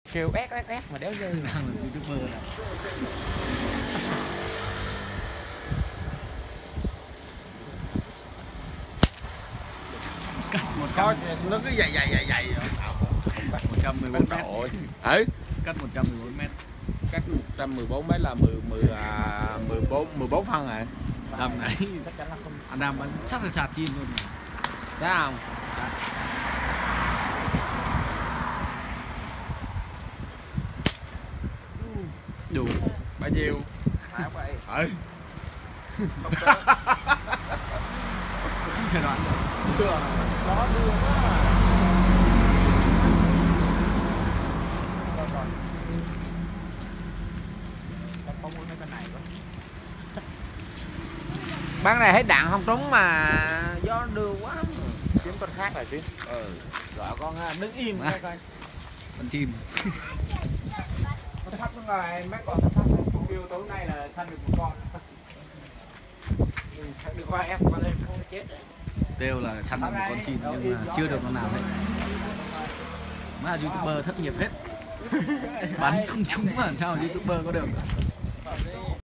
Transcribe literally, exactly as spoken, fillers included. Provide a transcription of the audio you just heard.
kêu ép ép ép mà đéo rơi. Đang là YouTuber này. Cắt một Coi trăm, nó cứ dày dày dày dày. một trăm mười bốn mét. Ừ. Cắt một trăm mười bốn mét. Cắt một trăm mười bốn mét là mười mười à, mười bốn mười bốn phân rồi. Tầm đấy. Chắc chắn là không. Anh Nam bắn sát sạt sạt chim luôn. Sao không? Đủ. Bao nhiêu? Má vậy. Ừ. Không thể đoán được. Đưa. Đó đưa quá. Không muốn mấy con này quá. Bắn này hết đạn không trúng mà gió đưa quá. Kiếm con khác lại chứ. Ừ. Gọi con đứng im coi coi. Con chim. Con thấp nó ngoài mấy con thấp thấp. Kêu tối nay là săn được một con. Được qua em qua lên không chết. Kêu là săn được một con chim nhưng mà chưa được con nào hết. Mà YouTuber thất nghiệp hết. Bắn không trúng mà làm sao YouTuber có được.